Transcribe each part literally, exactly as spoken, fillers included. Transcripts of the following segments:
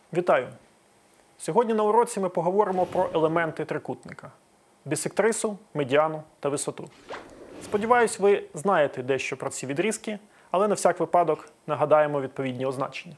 Вітаю! Сьогодні на уроці ми поговоримо про елементи трикутника – бісектрису, медіану та висоту. Сподіваюсь, ви знаєте дещо про ці відрізки, але на всяк випадок нагадаємо відповідні означення.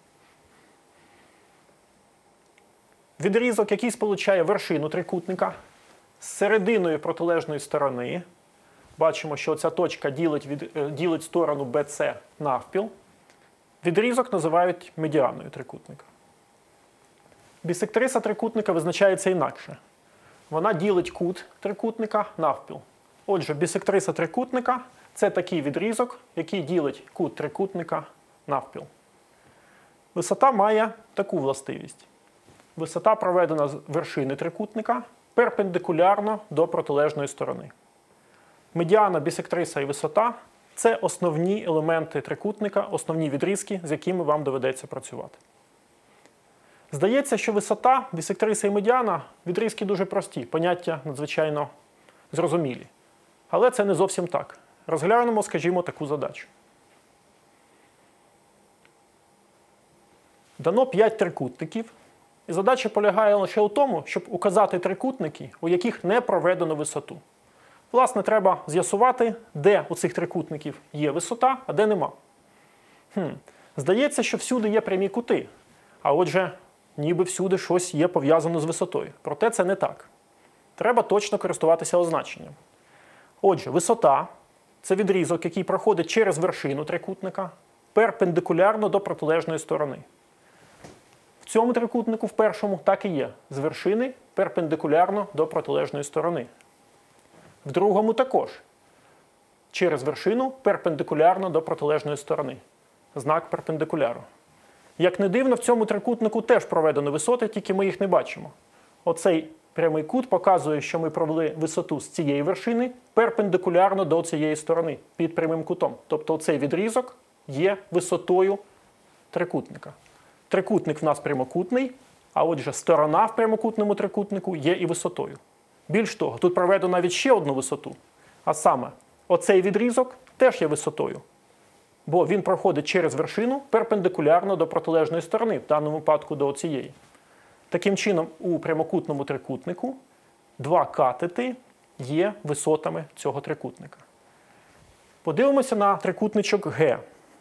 Відрізок, який сполучає вершину трикутника з серединою протилежної сторони. Бачимо, що ця точка ділить, від, ділить сторону бе це навпіл. Відрізок називають медіаною трикутника. Бісектриса трикутника визначається інакше. Вона ділить кут трикутника навпіл. Отже, бісектриса трикутника – це такий відрізок, який ділить кут трикутника навпіл. Висота має таку властивість. Висота проведена з вершини трикутника перпендикулярно до протилежної сторони. Медіана, бісектриса і висота – це основні елементи трикутника, основні відрізки, з якими вам доведеться працювати. Здається, що висота, бісектриса і медіана – відрізки дуже прості, поняття надзвичайно зрозумілі. Але це не зовсім так. Розглянемо, скажімо, таку задачу. Дано п'ять трикутників, і задача полягає лише у тому, щоб указати трикутники, у яких не проведено висоту. Власне, треба з'ясувати, де у цих трикутників є висота, а де нема. Хм. Здається, що всюди є прямі кути, а отже, ніби всюди щось є пов'язано з висотою. Проте це не так. Треба точно користуватися означенням. Отже, висота – це відрізок, який проходить через вершину трикутника перпендикулярно до протилежної сторони. В цьому трикутнику, в першому, так і є. З вершини перпендикулярно до протилежної сторони. В другому також. Через вершину перпендикулярно до протилежної сторони. Знак перпендикуляру. Як не дивно, в цьому трикутнику теж проведено висоти, тільки ми їх не бачимо. Оцей прямий кут показує, що ми провели висоту з цієї вершини перпендикулярно до цієї сторони, під прямим кутом. Тобто оцей відрізок є висотою трикутника. Трикутник в нас прямокутний, а отже сторона в прямокутному трикутнику є і висотою. Більш того, тут проведено навіть ще одну висоту. А саме, оцей відрізок теж є висотою. Бо він проходить через вершину перпендикулярно до протилежної сторони, в даному випадку до цієї. Таким чином, у прямокутному трикутнику два катети є висотами цього трикутника. Подивимося на трикутничок Г.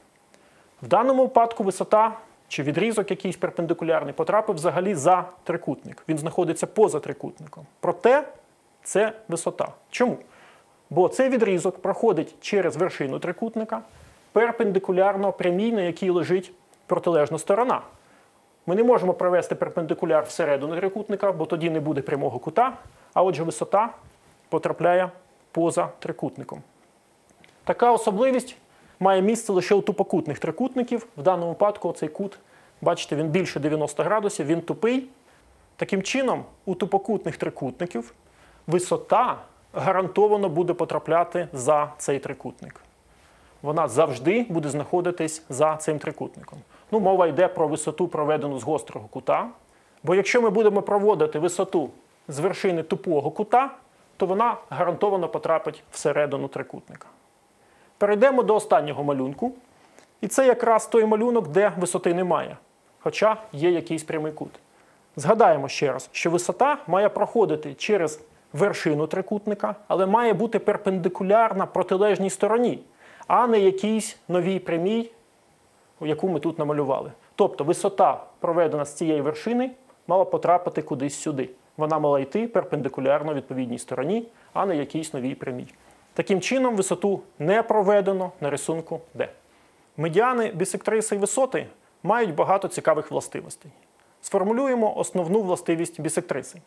В даному випадку висота чи відрізок якийсь перпендикулярний потрапив взагалі за трикутник. Він знаходиться поза трикутником. Проте це висота. Чому? Бо цей відрізок проходить через вершину трикутника перпендикулярно прямій, на якій лежить протилежна сторона. Ми не можемо провести перпендикуляр всередину трикутника, бо тоді не буде прямого кута, а отже висота потрапляє поза трикутником. Така особливість має місце лише у тупокутних трикутників. В даному випадку цей кут, бачите, він більше дев'яноста градусів, він тупий. Таким чином, у тупокутних трикутників висота гарантовано буде потрапляти за цей трикутник. Вона завжди буде знаходитись за цим трикутником. Ну, мова йде про висоту, проведену з гострого кута. Бо якщо ми будемо проводити висоту з вершини тупого кута, то вона гарантовано потрапить всередину трикутника. Перейдемо до останнього малюнку. І це якраз той малюнок, де висоти немає. Хоча є якийсь прямий кут. Згадаємо ще раз, що висота має проходити через вершину трикутника, але має бути перпендикулярна протилежній стороні, а не якійсь новій прямій, яку ми тут намалювали. Тобто висота, проведена з цієї вершини, мала потрапити кудись сюди. Вона мала йти перпендикулярно відповідній стороні, а не якійсь новій прямій. Таким чином, висоту не проведено на рисунку Д. Медіани, бісектриси і висоти мають багато цікавих властивостей. Сформулюємо основну властивість бісектриси.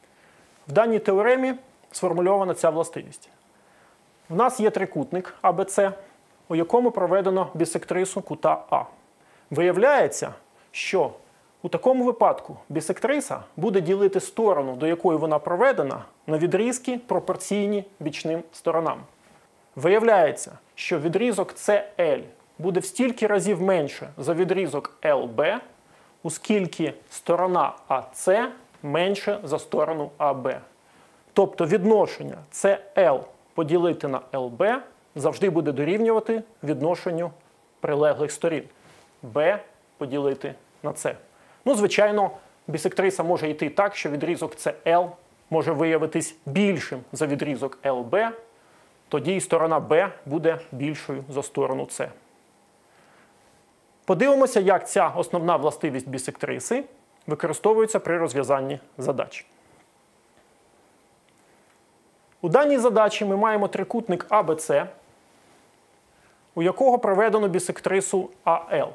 В даній теоремі сформульована ця властивість. В нас є трикутник А Б С, у якому проведено бісектрису кута А. Виявляється, що у такому випадку бісектриса буде ділити сторону, до якої вона проведена, на відрізки пропорційні бічним сторонам. Виявляється, що відрізок С Л буде в стільки разів менше за відрізок Л Б, оскільки сторона А С менше за сторону А Б. Тобто відношення С Л поділити на Л Б завжди буде дорівнювати відношенню прилеглих сторін. Б поділити на С. Ну, звичайно, бісектриса може йти так, що відрізок С Л може виявитись більшим за відрізок Л Б, тоді і сторона Б буде більшою за сторону С. Подивимося, як ця основна властивість бісектриси використовується при розв'язанні задач. У даній задачі ми маємо трикутник А Б С, у якого проведено бісектрису А Л.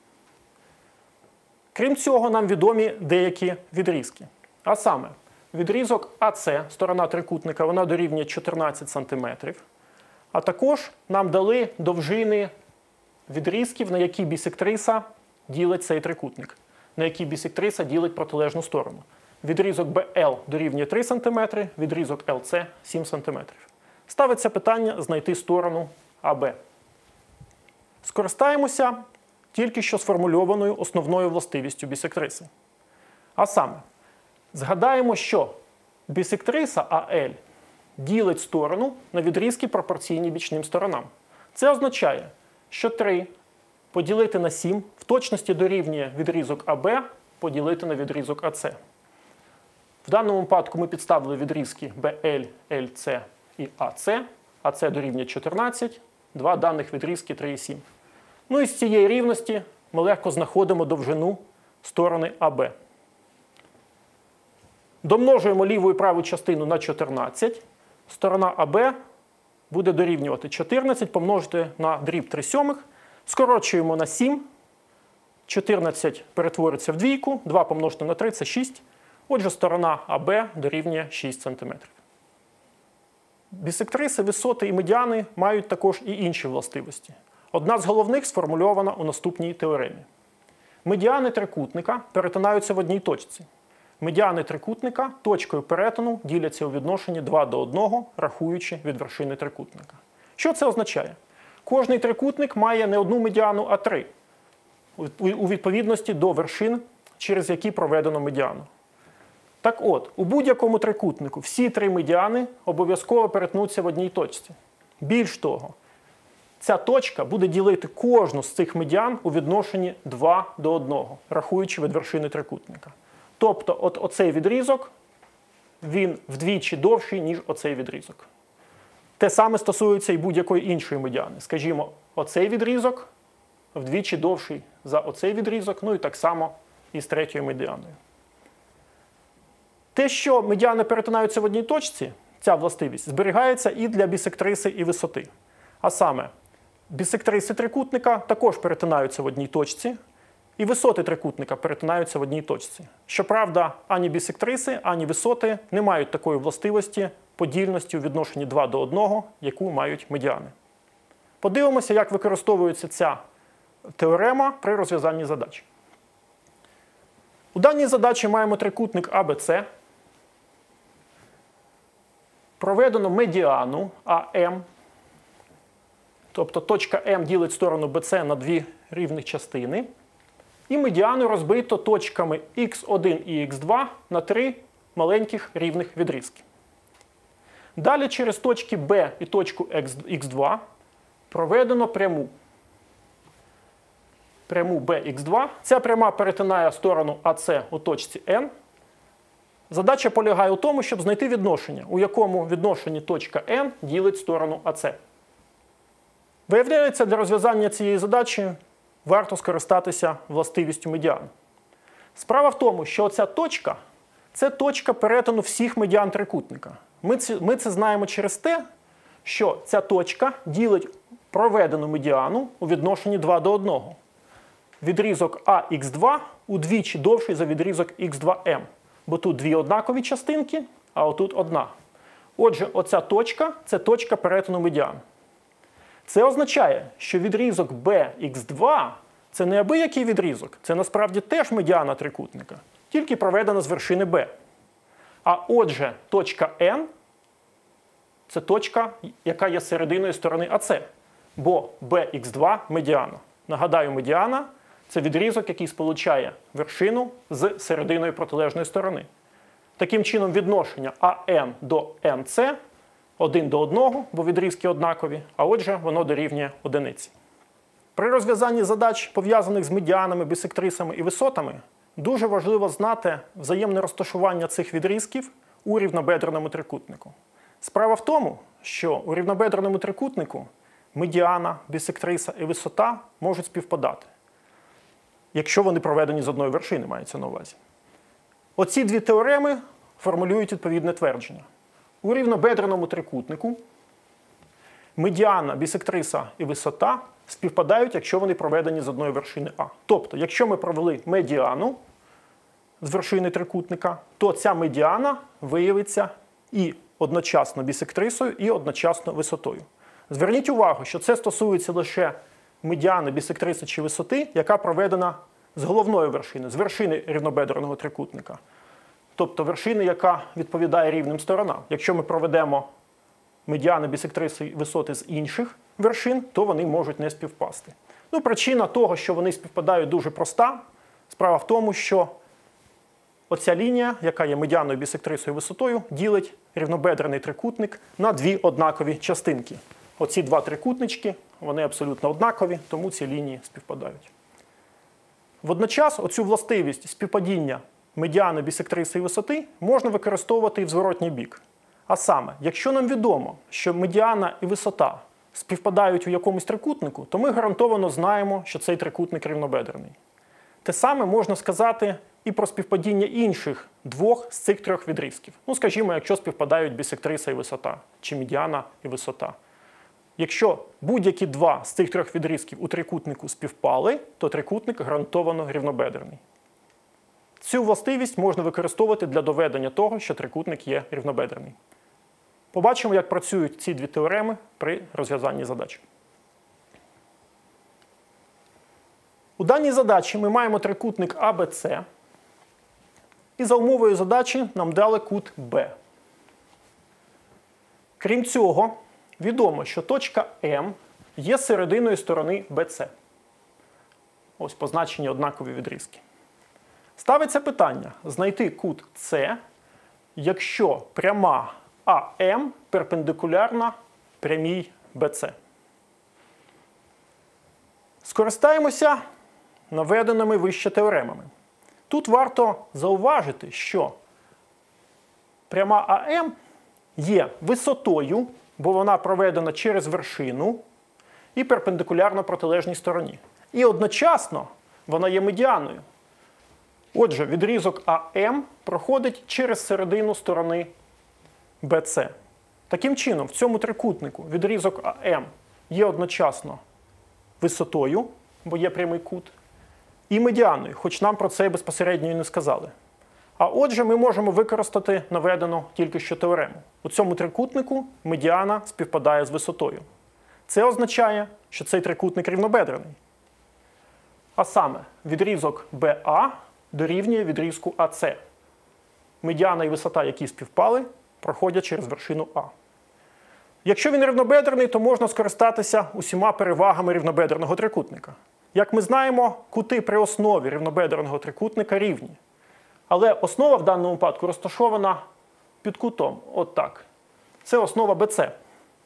Крім цього, нам відомі деякі відрізки. А саме, відрізок А С, сторона трикутника, вона дорівнює чотирнадцять сантиметрів. А також нам дали довжини відрізків, на які бісектриса ділить цей трикутник, на які бісектриса ділить протилежну сторону. Відрізок Б Л дорівнює три сантиметри, відрізок Л С – сім сантиметрів. Ставиться питання знайти сторону А Б. Скористаємося тільки що сформульованою основною властивістю бісектриси. А саме, згадаємо, що бісектриса А Л ділить сторону на відрізки пропорційні бічним сторонам. Це означає, що три поділити на сім в точності дорівнює відрізок А Б поділити на відрізок А С. В даному випадку ми підставили відрізки Б Л, Л С і А С. А С дорівнює чотирнадцять, два даних відрізки три і сім. Ну і з цієї рівності ми легко знаходимо довжину сторони А Б. Домножуємо ліву і праву частину на чотирнадцять. Сторона А Б буде дорівнювати чотирнадцять помножити на дріб три сьомих. Скорочуємо на сім. чотирнадцять перетвориться в двійку. два помножити на три – це шість. Отже, сторона А Б дорівнює шість сантиметрів. Бісектриси, висоти і медіани мають також і інші властивості. Одна з головних сформульована у наступній теоремі. Медіани трикутника перетинаються в одній точці. Медіани трикутника точкою перетину діляться у відношенні два до одного, рахуючи від вершини трикутника. Що це означає? Кожний трикутник має не одну медіану, а три. У відповідності до вершин, через які проведено медіану. Так от, у будь-якому трикутнику всі три медіани обов'язково перетнуться в одній точці. Більш того, ця точка буде ділити кожну з цих медіан у відношенні два до одного, рахуючи від вершини трикутника. Тобто, от оцей відрізок, він вдвічі довший, ніж оцей відрізок. Те саме стосується і будь-якої іншої медіани. Скажімо, оцей відрізок вдвічі довший за оцей відрізок, ну і так само і з третьою медіаною. Те, що медіани перетинаються в одній точці, ця властивість, зберігається і для бісектриси і висоти. А саме, бісектриси трикутника також перетинаються в одній точці, і висоти трикутника перетинаються в одній точці. Щоправда, ані бісектриси, ані висоти не мають такої властивості подільності у відношенні два до одного, яку мають медіани. Подивимося, як використовується ця теорема при розв'язанні задач. У даній задачі маємо трикутник А Б С. Проведено медіану А М. Тобто точка М ділить сторону Б С на дві рівних частини. І медіану розбито точками х один і х два на три маленьких рівних відрізки. Далі через точки Б і точку х два проведено пряму. Пряму Б Х два. Ця пряма перетинає сторону А С у точці N. Задача полягає у тому, щоб знайти відношення, у якому відношенні точка N ділить сторону А С. Виявляється, для розв'язання цієї задачі варто скористатися властивістю медіан. Справа в тому, що ця точка – це точка перетину всіх медіан трикутника. Ми це, ми це знаємо через те, що ця точка ділить проведену медіану у відношенні два до одного. Відрізок А Х два удвічі довший за відрізок Х два М. Бо тут дві однакові частинки, а отут одна. Отже, оця точка – це точка перетину медіан. Це означає, що відрізок Б Х два – це не абиякий відрізок, це насправді теж медіана трикутника, тільки проведена з вершини Б. А отже, точка N – це точка, яка є серединою сторони АС, бо Б Х два – медіана. Нагадаю, медіана – це відрізок, який сполучає вершину з серединою протилежної сторони. Таким чином, відношення АН до МС один до одного, бо відрізки однакові, а отже, воно дорівнює одиниці. При розв'язанні задач, пов'язаних з медіанами, бісектрисами і висотами, дуже важливо знати взаємне розташування цих відрізків у рівнобедреному трикутнику. Справа в тому, що у рівнобедреному трикутнику медіана, бісектриса і висота можуть співпадати, якщо вони проведені з одної вершини, мається на увазі. Оці дві теореми формулюють відповідне твердження. У рівнобедреному трикутнику медіана, бісектриса і висота співпадають, якщо вони проведені з одної вершини А. Тобто, якщо ми провели медіану з вершини трикутника, то ця медіана виявиться і одночасно бісектрисою, і одночасно висотою. Зверніть увагу, що це стосується лише медіани, бісектриси чи висоти, яка проведена з головної вершини, з вершини рівнобедреного трикутника. Тобто вершини, яка відповідає рівним сторонам. Якщо ми проведемо медіани, бісектриси і висоти з інших вершин, то вони можуть не співпасти. Ну, причина того, що вони співпадають, дуже проста. Справа в тому, що оця лінія, яка є медіаною, бісектрисою і висотою, ділить рівнобедрений трикутник на дві однакові частинки. Оці два трикутнички, вони абсолютно однакові, тому ці лінії співпадають. Водночас оцю властивість співпадіння медіани, бісектриси і висоти можна використовувати і в зворотній бік. А саме, якщо нам відомо, що медіана і висота співпадають у якомусь трикутнику, то ми гарантовано знаємо, що цей трикутник рівнобедрений. Те саме можна сказати і про співпадіння інших двох з цих трьох відрізків. Ну, скажімо, якщо співпадають бісектриса і висота, чи медіана і висота. Якщо будь-які два з цих трьох відрізків у трикутнику співпали, то трикутник гарантовано рівнобедрений. Цю властивість можна використовувати для доведення того, що трикутник є рівнобедрений. Побачимо, як працюють ці дві теореми при розв'язанні задач. У даній задачі ми маємо трикутник А Б С, і за умовою задачі нам дали кут Б. Крім цього, відомо, що точка М є серединою сторони Б С. Ось позначені однакові відрізки. Ставиться питання знайти кут С, якщо пряма А М перпендикулярна прямій Б С. Скористаємося наведеними вище теоремами. Тут варто зауважити, що пряма А М є висотою, бо вона проведена через вершину і перпендикулярна протилежній стороні. І одночасно вона є медіаною. Отже, відрізок А М проходить через середину сторони Б С. Таким чином, в цьому трикутнику відрізок А М є одночасно висотою, бо є прямий кут, і медіаною, хоч нам про це безпосередньо і не сказали. А отже, ми можемо використати наведену тільки що теорему. У цьому трикутнику медіана співпадає з висотою. Це означає, що цей трикутник рівнобедрений. А саме, відрізок Б А дорівнює відрізку А С. Медіана і висота, які співпали, проходять через вершину А. Якщо він рівнобедрений, то можна скористатися усіма перевагами рівнобедреного трикутника. Як ми знаємо, кути при основі рівнобедреного трикутника рівні. Але основа в даному випадку розташована під кутом. От так. Це основа Б С.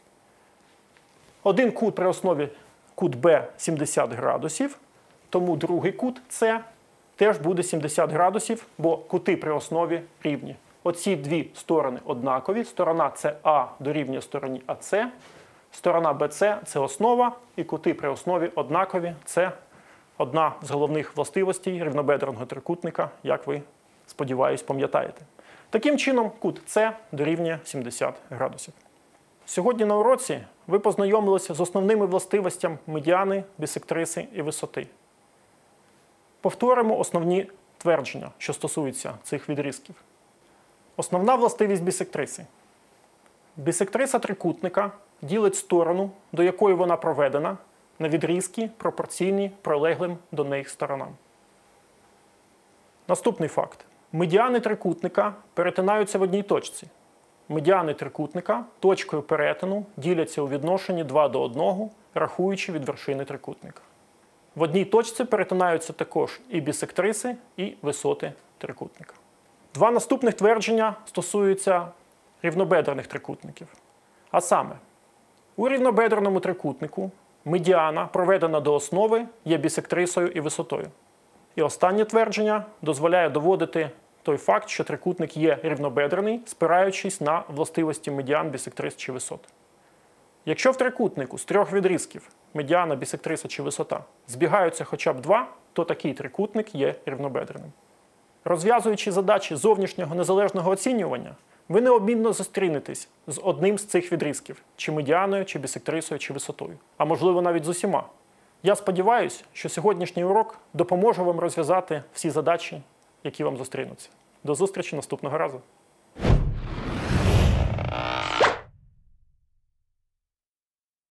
Один кут при основі кут Б сімдесят градусів, тому другий кут С теж буде сімдесят градусів, бо кути при основі рівні. Оці дві сторони однакові. Сторона С А дорівнює стороні А С. Сторона Б С – це основа, і кути при основі однакові. Це одна з головних властивостей рівнобедреного трикутника, як ви, сподіваюсь, пам'ятаєте. Таким чином, кут С дорівнює сімдесят градусів. Сьогодні на уроці ви познайомилися з основними властивостями медіани, бісектриси і висоти. Повторимо основні твердження, що стосуються цих відрізків. Основна властивість бісектриси. Бісектриса трикутника ділить сторону, до якої вона проведена, на відрізки, пропорційні прилеглим до неї сторонам. Наступний факт. Медіани трикутника перетинаються в одній точці. Медіани трикутника точкою перетину діляться у відношенні два до одного, рахуючи від вершини трикутника. В одній точці перетинаються також і бісектриси, і висоти трикутника. Два наступних твердження стосуються рівнобедрених трикутників. А саме, у рівнобедреному трикутнику медіана, проведена до основи, є бісектрисою і висотою. І останнє твердження дозволяє доводити той факт, що трикутник є рівнобедрений, спираючись на властивості медіан, бісектрис чи висот. Якщо в трикутнику з трьох відрізків медіана, бісектриса чи висота збігаються хоча б два, то такий трикутник є рівнобедреним. Розв'язуючи задачі зовнішнього незалежного оцінювання, ви необмінно зустрінетесь з одним з цих відрізків – чи медіаною, чи бісектрисою, чи висотою. А можливо навіть з усіма. Я сподіваюся, що сьогоднішній урок допоможе вам розв'язати всі задачі, які вам зустрінуться. До зустрічі наступного разу.